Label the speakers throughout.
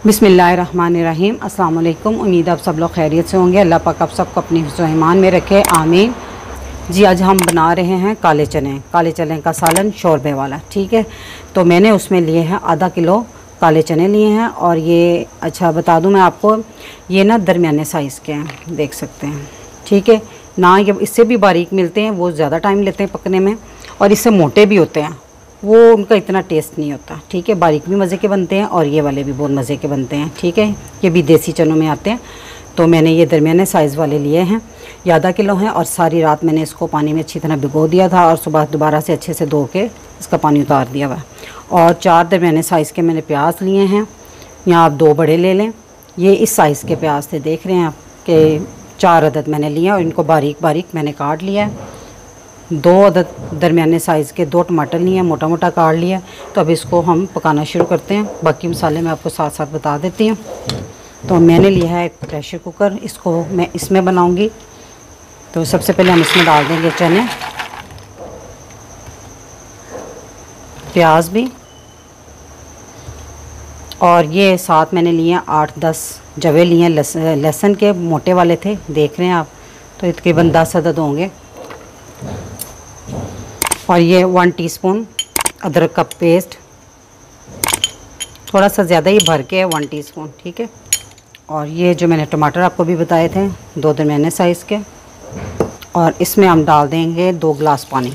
Speaker 1: बिस्मिल्लाहिर्रहमानिर्रहीम। अस्सलाम वालेकुम। उम्मीद आप सब लोग खैरियत से होंगे। अल्लाह पाक आप सबको अपनी हिफ्ज़-ओ-ईमान में रखे, आमीन। जी आज हम बना रहे हैं काले चने का सालन शोरबे वाला। ठीक है, तो मैंने उसमें लिए हैं आधा किलो काले चने लिए हैं। और ये अच्छा बता दूं मैं आपको, ये ना दरमियाने साइज़ के हैं, देख सकते हैं। ठीक है ना, ये इससे भी बारीक मिलते हैं, वो ज़्यादा टाइम लेते हैं पकने में, और इससे मोटे भी होते हैं, वो उनका इतना टेस्ट नहीं होता। ठीक है, बारीक भी मज़े के बनते हैं और ये वाले भी बहुत मज़े के बनते हैं। ठीक है, ये भी देसी चनों में आते हैं। तो मैंने ये दरमियाने साइज़ वाले लिए हैं, ये आधा किलो हैं। और सारी रात मैंने इसको पानी में अच्छी तरह भिगो दिया था और सुबह दोबारा से अच्छे से धो के इसका पानी उतार दिया हुआ। और 4 दरमियाने साइज़ के मैंने प्याज लिए हैं, या आप 2 बड़े ले लें। ये इस साइज़ के प्याज थे, देख रहे हैं आप कि 4 अदद मैंने लिए और इनको बारीक बारीक मैंने काट लिया है। 2 अदद दरमियाने साइज़ के 2 टमाटर लिए हैं, मोटा मोटा काट लिया। तो अब इसको हम पकाना शुरू करते हैं। बाकी मसाले मैं आपको साथ साथ बता देती हूँ। तो मैंने लिया है एक प्रेशर कुकर, इसको मैं इसमें बनाऊंगी। तो सबसे पहले हम इसमें डाल देंगे चने, प्याज भी, और ये साथ मैंने लिए 8-10 जवे लिए हैं लहसुन के, मोटे वाले थे, देख रहे हैं आप। तो तकरीबन 10 अदद होंगे। और ये 1 टीस्पून अदरक का पेस्ट, थोड़ा सा ज़्यादा ही भर के है, 1 टीस्पून। ठीक है, और ये जो मैंने टमाटर आपको भी बताए थे 2 दरमियाने साइज़ के। और इसमें हम डाल देंगे 2 गिलास पानी।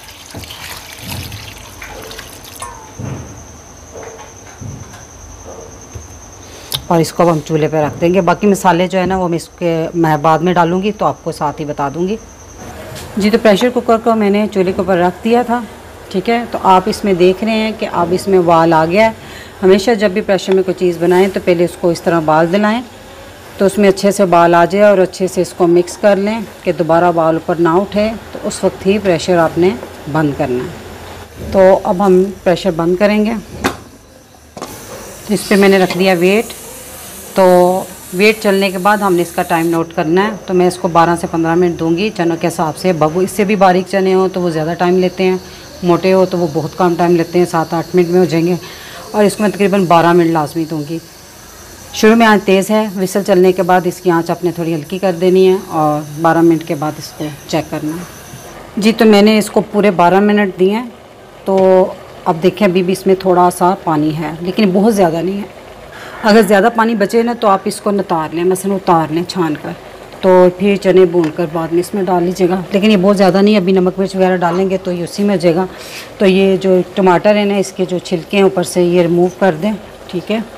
Speaker 1: और इसको अब हम चूल्हे पे रख देंगे। बाकी मसाले जो है ना वो मैं बाद में डालूँगी, तो आपको साथ ही बता दूँगी। जी, तो प्रेशर कुकर को मैंने चूल्हे के ऊपर रख दिया था। ठीक है, तो आप इसमें देख रहे हैं कि अब इसमें उबाल आ गया है। हमेशा जब भी प्रेशर में कोई चीज़ बनाएं तो पहले उसको इस तरह उबाल दिलाएं, तो उसमें अच्छे से उबाल आ जाए। और अच्छे से इसको मिक्स कर लें कि दोबारा उबाल ऊपर ना उठे, तो उस वक्त ही प्रेशर आपने बंद करना है। तो अब हम प्रेशर बंद करेंगे। इस पर मैंने रख दिया वेट। तो वेट चलने के बाद हमने इसका टाइम नोट करना है। तो मैं इसको 12 से 15 मिनट दूंगी चनों के हिसाब से। बबू इससे भी बारीक चने हो तो वो ज़्यादा टाइम लेते हैं, मोटे हो तो वो बहुत कम टाइम लेते हैं, 7-8 मिनट में हो जाएंगे। और इसको मैं तकरीबन 12 मिनट लाजमी दूंगी। शुरू में आँच तेज़ है, विसल चलने के बाद इसकी आँच आपने थोड़ी हल्की कर देनी है और 12 मिनट के बाद इसको चेक करना है। जी, तो मैंने इसको पूरे 12 मिनट दिए हैं। तो अब देखें अभी भी इसमें थोड़ा सा पानी है, लेकिन बहुत ज़्यादा नहीं है। अगर ज़्यादा पानी बचे ना तो आप इसको नितार लें, मसलन उतार लें छान कर, तो फिर चने भून कर बाद में इसमें डाल लीजिएगा। लेकिन ये बहुत ज़्यादा नहीं, अभी नमक मिर्च वगैरह डालेंगे तो ये उसी में हो जाएगा। तो ये जो टमाटर है ना, इसके जो छिलके हैं ऊपर से ये रिमूव कर दें। ठीक है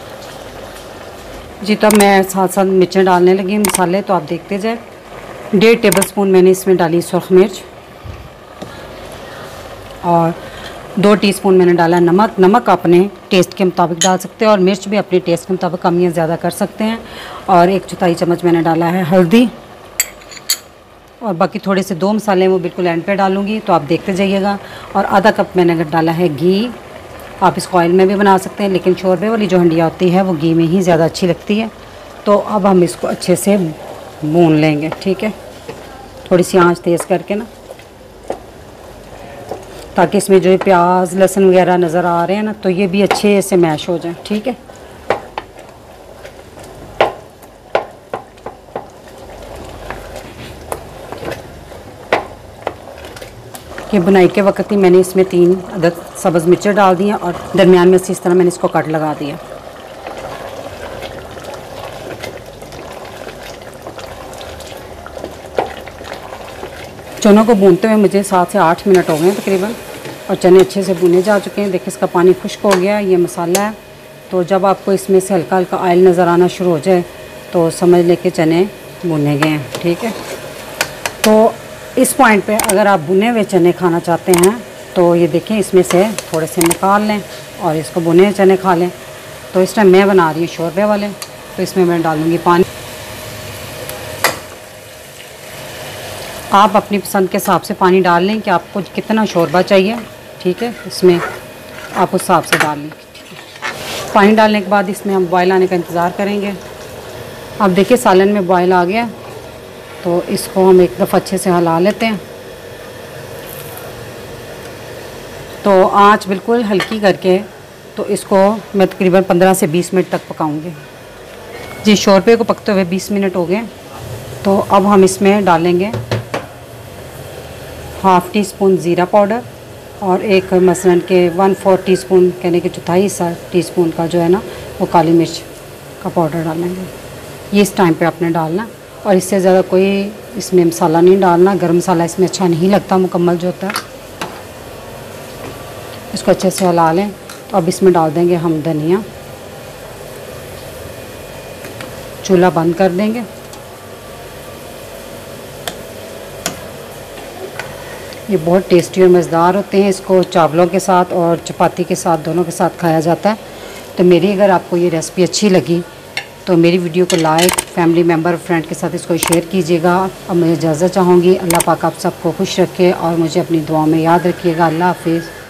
Speaker 1: जी, तो अब मैं साथ साथ मिर्चें डालने लगी, मसाले, तो आप देखते जाए। 1.5 टेबल स्पून मैंने इसमें डाली सुरख मिर्च, और 2 टीस्पून मैंने डाला नमक। नमक अपने टेस्ट के मुताबिक डाल सकते हैं, और मिर्च भी अपने टेस्ट के मुताबिक कम या ज़्यादा कर सकते हैं। और 1/4 चम्मच मैंने डाला है हल्दी। और बाकी थोड़े से 2 मसाले वो बिल्कुल एंड पे डालूंगी, तो आप देखते जाइएगा। और आधा कप मैंने डाला है घी। आप इसको ऑयल में भी बना सकते हैं, लेकिन शोरबे वाली जो हंडिया होती है वो घी में ही ज़्यादा अच्छी लगती है। तो अब हम इसको अच्छे से भून लेंगे। ठीक है, थोड़ी सी आँच तेज़ करके ना, ताकि इसमें जो प्याज लहसुन वगैरह नज़र आ रहे हैं ना, तो ये भी अच्छे से मैश हो जाए। ठीक है, कि बुनाई के वक्त ही मैंने इसमें 3 अदद सब्ज़ मिर्चें डाल दी हैं, और दरमियान में से इस तरह मैंने इसको कट लगा दिया। चनों को भूनते हुए मुझे 7 से 8 मिनट हो गए हैं तकरीबन, और चने अच्छे से भुने जा चुके हैं। देखिए इसका पानी खुश्क हो गया, ये मसाला है। तो जब आपको इसमें से हल्का हल्का ऑयल नज़र आना शुरू हो जाए तो समझ लें कि चने भुने गए हैं। ठीक है, तो इस पॉइंट पे अगर आप भुने हुए चने खाना चाहते हैं तो ये देखें, इसमें से थोड़े से निकाल लें और इसको भुने हुए चने खा लें। तो इस टाइम मैं बना रही हूँ शोरबे वाले, तो इसमें मैं डालूँगी पानी। आप अपनी पसंद के हिसाब से पानी डाल लें कि आपको कितना शोरबा चाहिए। ठीक है, इसमें आप उस हिसाब से डाल लें। पानी डालने के बाद इसमें हम बॉयल आने का इंतज़ार करेंगे। अब देखिए सालन में बॉयल आ गया, तो इसको हम एक दफ़ा अच्छे से हिला लेते हैं। तो आंच बिल्कुल हल्की करके तो इसको मैं तकरीबन 15 से 20 मिनट तक पकाऊंगी। जी शोरबे को पकते हुए 20 मिनट हो गए। तो अब हम इसमें डालेंगे हाफ़ टी स्पून ज़ीरा पाउडर और एक मसलन के 1/4 टीस्पून, कहने के चौथाई हिस्सा टीस्पून का जो है ना वो काली मिर्च का पाउडर डालेंगे। ये इस टाइम पे आपने डालना, और इससे ज़्यादा कोई इसमें मसाला नहीं डालना। गरम मसाला इसमें अच्छा नहीं लगता मुकम्मल जो होता है। इसको अच्छे से हिला लें। तो अब इसमें डाल देंगे हम धनिया। चूल्हा बंद कर देंगे। ये बहुत टेस्टी और मज़ेदार होते हैं। इसको चावलों के साथ और चपाती के साथ, दोनों के साथ खाया जाता है। तो मेरी अगर आपको ये रेसिपी अच्छी लगी तो मेरी वीडियो को लाइक, फैमिली मेम्बर, फ्रेंड के साथ इसको शेयर कीजिएगा। अब मैं इजाज़त चाहूँगी। अल्लाह पाक आप सबको खुश रखे और मुझे अपनी दुआ में याद रखिएगा। अल्लाह हाफिज़।